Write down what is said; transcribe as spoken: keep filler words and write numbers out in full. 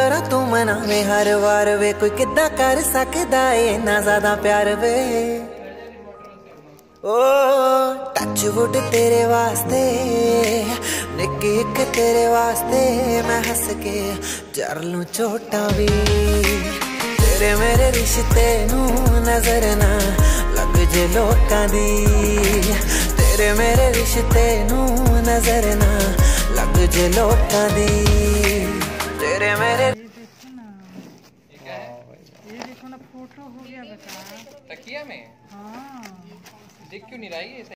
तेरा तू मना में हर वार वे कोई किदा कर सकदा है ना ज्यादा प्यार वे। ओ टच वुड तेरे वास्ते निक्की एक तेरे वास्ते मैं हंस के जर लूं चोटा भी। तेरे मेरे रिश्ते नू नजर ना लग जे लोकां दी। तेरे मेरे रिश्ते नू नजर ना लग जे लोकां दी। तेरे मेरे ये देखो ना फोटो हो गया बता तकिया में। हाँ दिख क्यों नहीं रही है?